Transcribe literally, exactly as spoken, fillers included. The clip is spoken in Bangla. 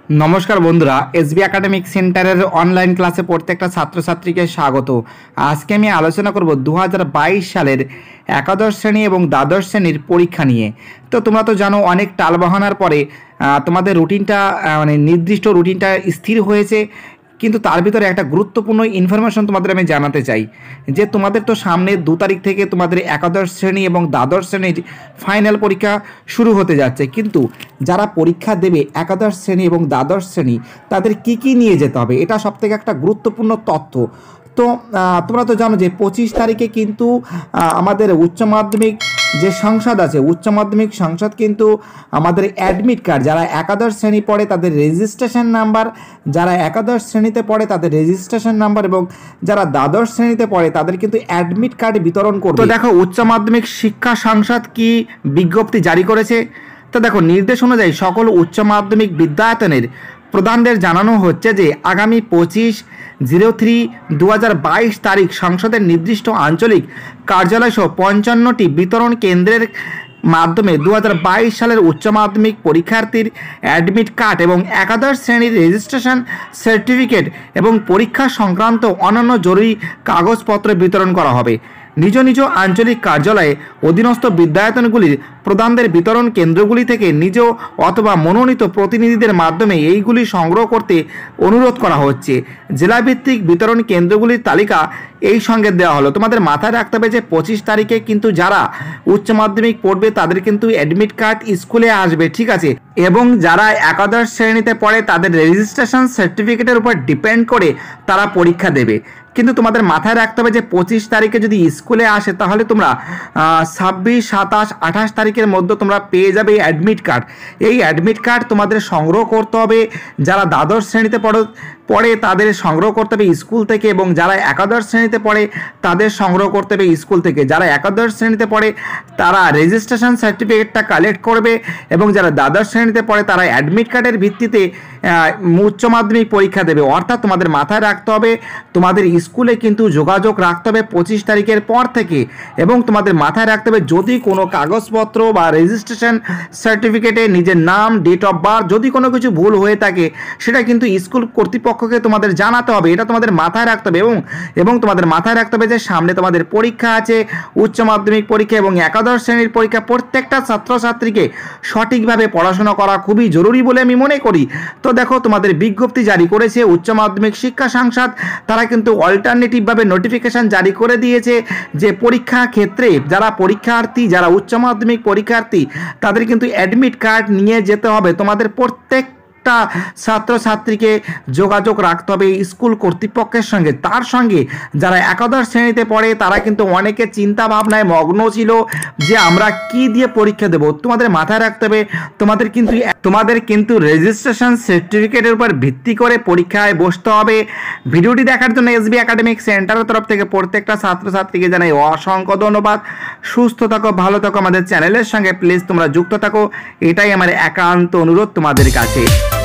नमस्कार बंधुरा एसबी एकाडेमिक सेंटारेर ऑनलाइन क्लासे प्रत्येकटा छात्र छात्री के स्वागत। आज के आमी आलोचना करब दो हज़ार बाईस सालेर एकादश श्रेणी एवं द्वादश श्रेणीर परीक्षा निये। तो तोमरा तो जानो अनेक टालबाहानार परे तोमादेर रुटिनटा माने निर्दिष्ट रुटिनटा स्थिर हयेछे, কিন্তু তার ভিতরে একটা গুরুত্বপূর্ণ ইনফরমেশন তোমাদের আমি জানাতে চাই যে তোমাদের তো সামনে দু তারিখ থেকে তোমাদের একাদশ শ্রেণী এবং দ্বাদশ শ্রেণীর ফাইনাল পরীক্ষা শুরু হতে যাচ্ছে। কিন্তু যারা পরীক্ষা দেবে একাদশ শ্রেণী এবং দ্বাদশ শ্রেণী তাদের কি কি নিয়ে যেতে হবে, এটা সবথেকে একটা গুরুত্বপূর্ণ তথ্য। তো তোমরা তো জানো যে পঁচিশ তারিখে কিন্তু আমাদের উচ্চ মাধ্যমিক যে সংসদ আছে, উচ্চ মাধ্যমিক সংসদ কিন্তু আমাদের অ্যাডমিট কার্ড, যারা একাদশ শ্রেণী পড়ে তাদের রেজিস্ট্রেশন নাম্বার, যারা একাদশ শ্রেণীতে পড়ে তাদের রেজিস্ট্রেশন নাম্বার এবং যারা দ্বাদশ শ্রেণীতে পড়ে তাদের কিন্তু অ্যাডমিট কার্ড বিতরণ করবে। তো দেখো উচ্চ মাধ্যমিক শিক্ষা সংসদ কি বিজ্ঞপ্তি জারি করেছে। তো দেখো নির্দেশ অনুযায়ী সকল উচ্চ মাধ্যমিক বিদ্যায়তনের প্রধানদের জানানো হচ্ছে যে আগামী পঁচিশ জিরো থ্রি দু হাজার বাইশ তারিখ সংসদের নির্দিষ্ট আঞ্চলিক কার্যালয় সহ পঞ্চান্নটি বিতরণ কেন্দ্রের মাধ্যমে দু হাজার বাইশ সালের উচ্চ মাধ্যমিক পরীক্ষার্থীর অ্যাডমিট কার্ড এবং একাদশ শ্রেণীর রেজিস্ট্রেশন সার্টিফিকেট এবং পরীক্ষা সংক্রান্ত অন্যান্য জরুরি কাগজপত্র বিতরণ করা হবে। নিজ নিজ আঞ্চলিক কার্যালয়ে অধীনস্থ বিদ্যায়তনগুলির প্রধানদের বিতরণ কেন্দ্রগুলি থেকে নিজ অথবা মনোনীত প্রতিনিধিদের মাধ্যমে এইগুলি সংগ্রহ করতে অনুরোধ করা হচ্ছে। জেলাভিত্তিক বিতরণ কেন্দ্রগুলির তালিকা এই সঙ্গে দেওয়া হলো। তোমাদের মাথায় রাখতে হবে যে পঁচিশ তারিখে কিন্তু যারা উচ্চ মাধ্যমিক পড়বে তাদের কিন্তু অ্যাডমিট কার্ড স্কুলে আসবে, ঠিক আছে, এবং যারা একাদশ শ্রেণীতে পড়ে তাদের রেজিস্ট্রেশন সার্টিফিকেটের উপর ডিপেন্ড করে তারা পরীক্ষা দেবে। কিন্তু তোমাদের মাথায় রাখতে হবে যে পঁচিশ তারিখে যদি স্কুলে আসে তাহলে তোমরা ছাব্বিশ সাতাশ আঠাশ তারিখের মধ্যে তোমরা পেয়ে যাবে অ্যাডমিট কার্ড। এই অ্যাডমিট কার্ড তোমাদের সংগ্রহ করতে হবে, যারা দ্বাদশ শ্রেণীতে পড়ো পড়ে তাদের সংগ্রহ করতে হবে স্কুল থেকে, এবং যারা একাদশ শ্রেণীতে পড়ে তাদের সংগ্রহ করতে হবে স্কুল থেকে। যারা একাদশ শ্রেণীতে পড়ে তারা রেজিস্ট্রেশন সার্টিফিকেটটা কালেক্ট করবে এবং যারা দ্বাদশ শ্রেণীতে পড়ে তারা অ্যাডমিট কার্ডের ভিত্তিতে উচ্চ মাধ্যমিক পরীক্ষা দেবে। অর্থাৎ তোমাদের মাথায় রাখতে হবে তোমাদের স্কুলে কিন্তু যোগাযোগ রাখতে হবে পঁচিশ তারিখের পর থেকে, এবং তোমাদের মাথায় রাখতে হবে যদি কোনো কাগজপত্র বা রেজিস্ট্রেশন সার্টিফিকেটে নিজের নাম, ডেট অফ বার্থ যদি কোনো কিছু ভুল হয়ে থাকে সেটা কিন্তু স্কুল কর্তৃপক্ষকে তোমাদের জানাতে হবে। এটা তোমাদের মাথায় রাখতে হবে এবং এবং তোমাদের মাথায় রাখতে হবে যে সামনে তোমাদের পরীক্ষা আছে, উচ্চ মাধ্যমিক পরীক্ষা এবং একাদশ শ্রেণীর পরীক্ষা। প্রত্যেকটা ছাত্রছাত্রীকে সঠিকভাবে পড়াশোনা করা খুবই জরুরি বলে আমি মনে করি। তো দেখো তোমাদের বিজ্ঞপ্তি জারি করেছে উচ্চ মাধ্যমিক শিক্ষা সংসদ, তারা কিন্তু অল্টারনেটিভভাবে নোটিফিকেশন জারি করে দিয়েছে যে পরীক্ষা ক্ষেত্রে যারা পরীক্ষার্থী, যারা উচ্চ মাধ্যমিক পরীক্ষার্থী তাদের কিন্তু অ্যাডমিট কার্ড নিয়ে যেতে হবে। তোমাদের প্রত্যেক ছাত্রছাত্রীকে যোগাযোগ রাখতে হবে স্কুল কর্তৃপক্ষের সঙ্গে। তার সঙ্গে যারা একাদশ শ্রেণীতে পড়ে তারা কিন্তু অনেকে চিন্তা ভাবনায় মগ্ন ছিল যে আমরা কি দিয়ে পরীক্ষা দেব। তোমাদের মাথায় রাখতে হবে তোমাদের কিন্তু তোমাদের কিন্তু রেজিস্ট্রেশন সার্টিফিকেটের উপর ভিত্তি করে পরীক্ষায় বসতে হবে। ভিডিওটি দেখার জন্য এসবি একাডেমিক সেন্টারের তরফ থেকে প্রত্যেকটা ছাত্রছাত্রীকে জানাই অসংখ্য ধন্যবাদ। সুস্থ থাকো, ভালো থাকো, আমাদের চ্যানেলের সঙ্গে প্লিজ তোমরা যুক্ত থাকো, এটাই আমার একান্ত অনুরোধ তোমাদের কাছে।